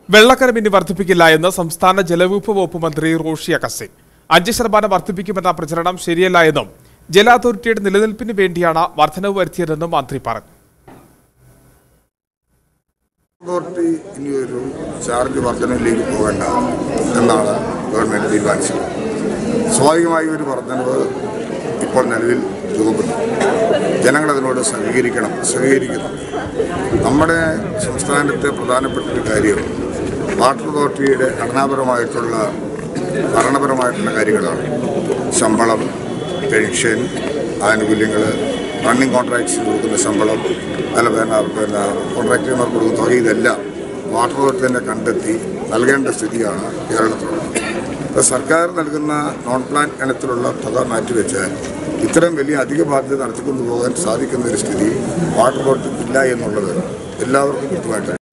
വെള്ളക്കരം ഇനി വർദ്ധിപ്പിക്കില്ല എന്ന് സംസ്ഥാന ജലവിഭവ വകുപ്പ് മന്ത്രി റോഷി അഗസ്റ്റിൻ. 5% വർദ്ധിപ്പിക്കുമെന്ന പ്രചരണം ശരിയല്ല എന്നും ജല അതോറിറ്റിയുടെ നിലനിൽപ്പിന് വേണ്ടിയാണ് വർധനവ് വരുത്തിയതെന്നും മന്ത്രി പറഞ്ഞു. അതോറിറ്റി ഇനിയൊരു ചാർജ് വർധനവിലേക്ക് പോകേണ്ട എന്നാണ് ഗവൺമെന്റ് തീരുമാനിച്ചത്. സ്വാഭാവികമായി ഒരു വർധനവ് ഇപ്പോൾ നിലവിൽ രൂപപ്പെട്ടു. ജനങ്ങൾ അതിനോട് സഹകരിക്കുന്നു. നമ്മുടെ സംസ്ഥാനത്തെ പ്രധാനപ്പെട്ട ഒരു കാര്യം വാട്ടർ അതോറിറ്റിയുടെ ഭരണപരമായിട്ടുള്ള കാര്യങ്ങളാണ്. ശമ്പളം, പെൻഷൻ, ആനുകൂല്യങ്ങൾ, റണ്ണിംഗ് കോൺട്രാക്ട്സിൽ കൊടുക്കുന്ന ശമ്പളം, കോൺട്രാക്ടർമാർക്ക് കൊടുക്കുന്ന തുക, ഇതെല്ലാം വാട്ടർ അതോറിറ്റി തന്നെ കണ്ടെത്തി നൽകേണ്ട സ്ഥിതിയാണ് കേരളത്തിലുള്ളത്. ഇപ്പോൾ സർക്കാർ നൽകുന്ന നോൺ പ്ലാൻ ഇനത്തിലുള്ള തുക മാറ്റിവെച്ചാൽ ഇത്തരം വലിയ അധിക ബാധ്യത നടത്തിക്കൊണ്ടു പോകാൻ സാധിക്കുന്ന ഒരു സ്ഥിതി വാട്ടർ അതോറിറ്റിക്ക് ഇല്ല എന്നുള്ളത് എല്ലാവർക്കും കൃത്യമായിട്ട്